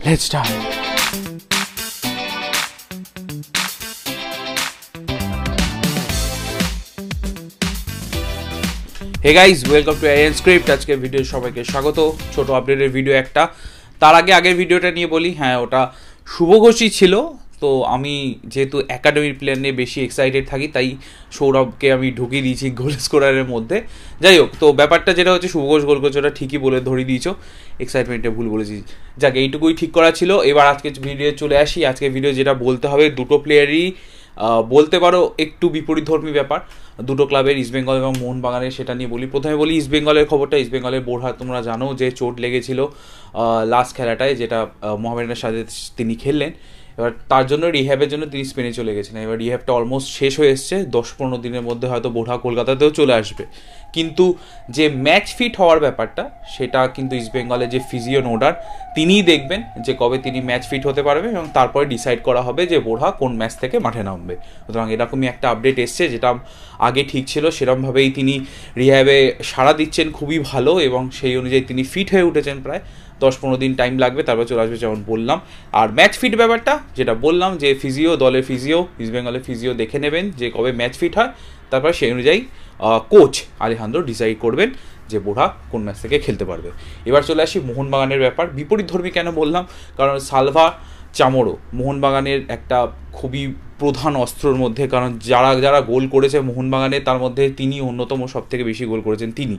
Let's start. Hey guys, welcome to Arion Script. আজকে video সবাইকে স্বাগত। ছোট আপডেটের ভিডিও একটা। তার আগে আগের ভিডিওটা নিয়ে বলি, হ্যাঁ ওটা শুভঘোষই ছিল। তো আমি যেহেতু একাডেমির প্লেয়ার নিয়ে বেশি এক্সাইটেড থাকি, তাই সৌরভকে আমি ঢুকিয়ে দিয়েছি গোল স্কোরারের মধ্যে। যাই হোক, তো ব্যাপারটা যেটা হচ্ছে শুভঘোষ গোল করছে ওটা ঠিকই বলে ধরিয়ে দিয়েছো, এক্সাইটমেন্টে ভুল বলেছি। যাক, এইটুকুই ঠিক করা ছিল। এবার আজকে ভিডিও চলে আসি। আজকে ভিডিও যেটা বলতে হবে, দুটো প্লেয়ারই বলতে পারো একটু বিপরীতধর্মী ব্যাপার, দুটো ক্লাবের, ইস্টবেঙ্গল এবং মোহনবাগানের, সেটা নিয়ে বলি। প্রথমে বলি ইস্টবেঙ্গলের খবরটা। ইস্টবেঙ্গলের বোরহা, তোমরা জানো যে চোট লেগেছিল লাস্ট খেলাটায়, যেটা মোহামেডানের সাথে তিনি খেললেন। এবার তার জন্য রিহ্যাবের জন্য তিনি স্পেনে চলে গেছিলেন। এবার রিহ্যাবটা অলমোস্ট শেষ হয়ে এসছে, 10-15 দিনের মধ্যে হয়তো বোরহা কলকাতাতেও চলে আসবে। কিন্তু যে ম্যাচ ফিট হওয়ার ব্যাপারটা, সেটা কিন্তু ইস্টবেঙ্গলের যে ফিজিও নোডার, তিনিই দেখবেন যে কবে তিনি ম্যাচ ফিট হতে পারবে, এবং তারপরে ডিসাইড করা হবে যে বোরহা কোন ম্যাচ থেকে মাঠে নামবে। সুতরাং এরকমই একটা আপডেট এসছে, যেটা আগে ঠিক ছিল সেরকমভাবেই তিনি রিহ্যাবে সাড়া দিচ্ছেন খুবই ভালো, এবং সেই অনুযায়ী তিনি ফিট হয়ে উঠেছেন। প্রায় 10-15 দিন টাইম লাগবে, তারপর চলে আসবে, যেমন বললাম। আর ম্যাচ ফিট ব্যাপারটা যেটা বললাম, যে ফিজিও, দলের ফিজিও, ইস্টবেঙ্গলের ফিজিও দেখে নেবেন যে কবে ম্যাচ ফিট হয়, তারপর সেই অনুযায়ী কোচ আলেহান্দ্রো ডিসাইড করবেন যে বোরহা কোন ম্যাচ থেকে খেলতে পারবে। এবার চলে আসি মোহনবাগানের ব্যাপার। বিপরীতধর্মী কেন বললাম? কারণ সালভা চামোরো মোহনবাগানের একটা খুবই প্রধান অস্ত্রর মধ্যে, কারণ যারা গোল করেছে মোহনবাগানে, তার মধ্যে তিনি অন্যতম, সব থেকে বেশি গোল করেছেন তিনি।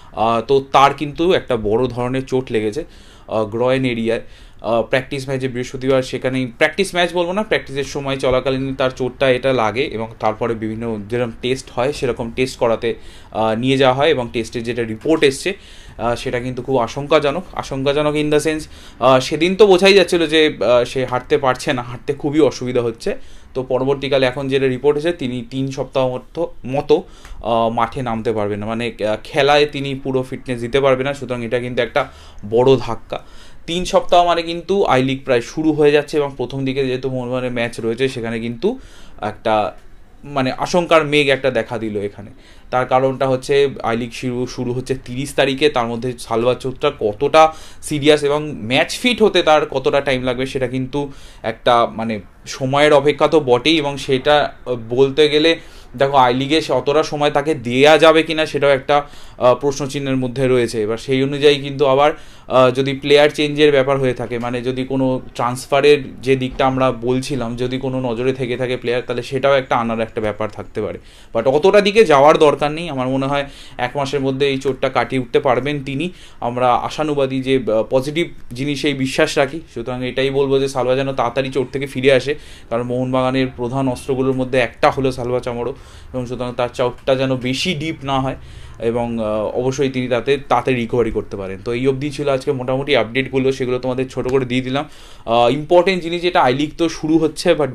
তো তার কিন্তু একটা বড় ধরনের চোট লেগেছে গ্রয়েন এরিয়ায়। প্র্যাকটিস ম্যাচে বৃহস্পতিবার, সেখানেই প্র্যাকটিস ম্যাচ বলবো না, প্র্যাকটিসের সময় চলাকালীন তার চোটটা এটা লাগে, এবং তারপরে বিভিন্ন যেরকম টেস্ট হয় সেরকম টেস্ট করাতে নিয়ে যাওয়া হয়, এবং টেস্টের যেটা রিপোর্ট এসছে সেটা কিন্তু খুব আশঙ্কাজনক ইন দ্য সেন্স, সেদিন তো বোঝাই যাচ্ছিলো যে সে হাঁটতে পারছে না, হাঁটতে খুবই অসুবিধা হচ্ছে। তো পরবর্তীকালে এখন যেটা রিপোর্ট এসেছে, তিনি 3 সপ্তাহ মতো মাঠে নামতে পারবেন না, মানে খেলায় তিনি পুরো ফিটনেস দিতে পারবে না। সুতরাং এটা কিন্তু একটা বড় ধাক্কা। 3 সপ্তাহ মানে কিন্তু আই লিগ প্রায় শুরু হয়ে যাচ্ছে, এবং প্রথম দিকে যেহেতু মোহনবাগানের ম্যাচ রয়েছে, সেখানে কিন্তু একটা মানে আশঙ্কার মেঘ একটা দেখা দিল এখানে। তার কারণটা হচ্ছে আই লিগ শুরু হচ্ছে 30 তারিখে, তার মধ্যে সালভা চোটটা কতটা সিরিয়াস এবং ম্যাচ ফিট হতে তার কতটা টাইম লাগবে, সেটা কিন্তু একটা মানে সময়ের অপেক্ষা তো বটেই, এবং সেটা বলতে গেলে দেখো আই লিগে অতটা সময় তাকে দেওয়া যাবে কিনা সেটাও একটা প্রশ্নচিহ্নের মধ্যে রয়েছে। এবার সেই অনুযায়ী কিন্তু আবার যদি প্লেয়ার চেঞ্জের ব্যাপার হয়ে থাকে, মানে যদি কোনো ট্রান্সফারের যে দিকটা আমরা বলছিলাম, যদি কোনো নজরে থেকে থাকে প্লেয়ার, তাহলে সেটাও একটা আনার একটা ব্যাপার থাকতে পারে। বাট অতটা দিকে যাওয়ার দরকার নেই, আমার মনে হয় 1 মাসের মধ্যে এই চোটটা কাটিয়ে উঠতে পারবেন তিনি। আমরা আশানুবাদী, যে পজিটিভ জিনিসেই বিশ্বাস রাখি। সুতরাং এটাই বলবো যে সালভা যেন তাড়াতাড়ি চোট থেকে ফিরে আসে, কারণ মোহনবাগানের প্রধান অস্ত্রগুলোর মধ্যে একটা হলো সালভা চামোরো, এবং সুতরাং তার চোটটা যেন বেশি ডিপ না হয়, এবং অবশ্যই তিনি তাড়াতাড়ি রিকভারি করতে পারেন। তো এই অবধি ছিল আজকে মোটামুটি আপডেটগুলো, সেগুলো তোমাদের ছোটো করে দিয়ে দিলাম। ইম্পর্টেন্ট জিনিস যেটা, আই লিগ তো শুরু হচ্ছে, বাট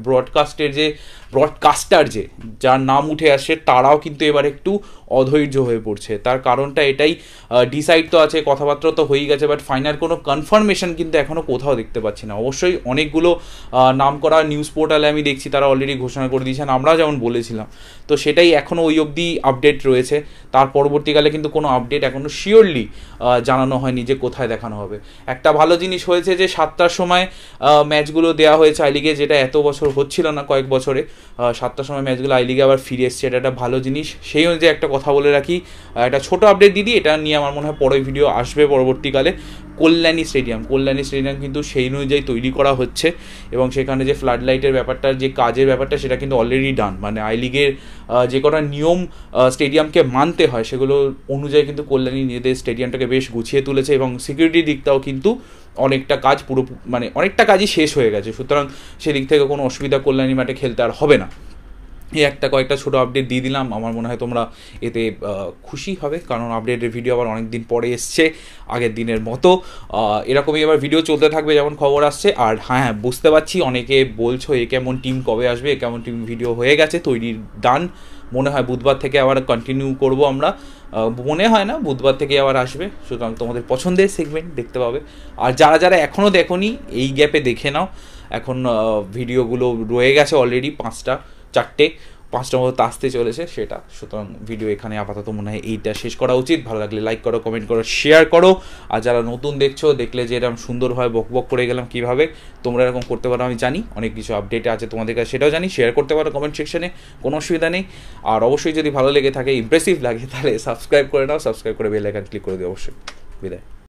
ব্রডকাস্টার যার নাম উঠে আসে, তারাও কিন্তু এবার একটু অধৈর্য হয়ে পড়ছে। তার কারণটা এটাই, ডিসাইড তো আছে, কথাবার্তা তো হয়েই গেছে, বাট ফাইনাল কোনো কনফার্মেশন কিন্তু এখনও কোথাও দেখতে পাচ্ছি না। অবশ্যই অনেকগুলো নাম করা নিউজ পোর্টালে আমি দেখছি তারা অলরেডি ঘোষণা করে দিয়েছেন, আমরা যেমন বলেছিলাম। তো সেটাই এখনও ওই অবধি আপডেট রয়েছে। তার পরবর্তীকালে কিন্তু কোনো আপডেট এখনও শিওরলি জানানো হয়নি যে কোথায় দেখানো হবে। একটা ভালো জিনিস হয়েছে যে 7টার সময় ম্যাচগুলো দেওয়া হয়েছে আই লিগে, যেটা এত বছর হচ্ছিল না, কয়েক বছরে 7টার সময় ম্যাচগুলো আই লিগে আবার ফিরে এসছে, এটা একটা ভালো জিনিস। সেই অনুযায়ী একটা কথা বলে রাখি, একটা ছোটো আপডেট দিদি, এটা নিয়ে আমার মনে হয় পরের ভিডিও আসবে পরবর্তীকালে। কল্যাণী স্টেডিয়াম কিন্তু সেই অনুযায়ী তৈরি করা হচ্ছে, এবং সেখানে যে ফ্লাড লাইটের ব্যাপারটা, যে কাজের ব্যাপারটা, সেটা কিন্তু অলরেডি ডান। মানে আই লিগের যে কটা নিয়ম স্টেডিয়ামকে মানতে হয়, সেগুলো অনুযায়ী কিন্তু কল্যাণী নিজেদের স্টেডিয়ামটাকে বেশ গুছিয়ে তুলেছে, এবং সিকিউরিটির দিকটাও কিন্তু অনেকটা কাজই শেষ হয়ে গেছে। সুতরাং সেদিক থেকে কোনো অসুবিধা কল্যাণী মাঠে খেলতে আর হবে না। এই কয়েকটা ছোটো আপডেট দিয়ে দিলাম, আমার মনে হয় তোমরা এতে খুশি হবে, কারণ আপডেটের ভিডিও আবার অনেক দিন পরে এসছে আগের দিনের মতো। এরকমই এবার ভিডিও চলতে থাকবে যেমন খবর আসছে। আর হ্যাঁ, বুঝতে পারছি অনেকে বলছো এ কেমন টিম কবে আসবে, এ কেমন টিম ভিডিও হয়ে গেছে, তৈরির ডান। মনে হয় বুধবার থেকে আবার কন্টিনিউ করব আমরা, মনে হয় না বুধবার থেকে আবার আসবে। সুতরাং তোমাদের পছন্দের সেগমেন্ট দেখতে পাবে। আর যারা এখনও দেখোনি, এই গ্যাপে দেখে নাও। এখন ভিডিওগুলো রয়ে গেছে অলরেডি 4টে, 5টা মতো আসতে চলেছে সেটা। সুতরাং ভিডিও এখানে আপাতত মনে হয় এইটা শেষ করা উচিত। ভালো লাগলে লাইক করো, কমেন্ট করো, শেয়ার করো। আর যারা নতুন দেখছো, দেখলে যে এরকম সুন্দরভাবে বক করে গেলাম কীভাবে, তোমরা এরকম করতে পারো আমি জানি, অনেক কিছু আপডেট আছে তোমাদের কাছে সেটাও জানি। শেয়ার করতে পারো কমেন্ট সেকশনে, কোনো অসুবিধা নেই। আর অবশ্যই যদি ভালো লেগে থাকে, ইমপ্রেসিভ লাগে, তাহলে সাবস্ক্রাইব করে নাও, সাবস্ক্রাইব করে বেল আইকন ক্লিক করে দিও অবশ্যই। বিদায়।